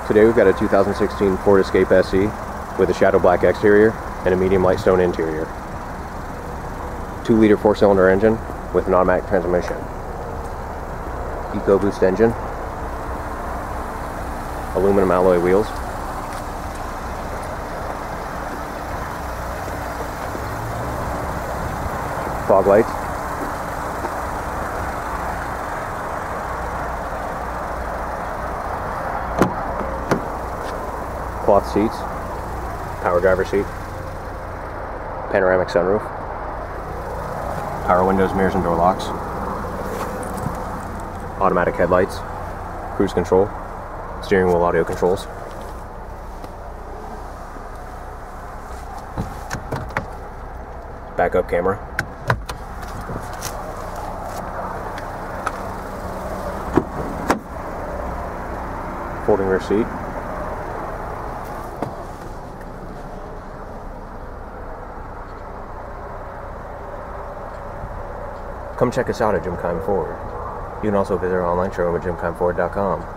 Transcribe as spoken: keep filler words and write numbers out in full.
Today we've got a two thousand sixteen Ford Escape S E with a shadow black exterior and a medium light stone interior. two liter four cylinder engine with an automatic transmission. EcoBoost engine. Aluminum alloy wheels. Fog lights. Cloth seats, power driver seat, panoramic sunroof, power windows, mirrors and door locks, automatic headlights, cruise control, steering wheel audio controls, backup camera, folding rear seat, come check us out at Jim Keim Ford. You can also visit our online showroom at jim keim ford dot com.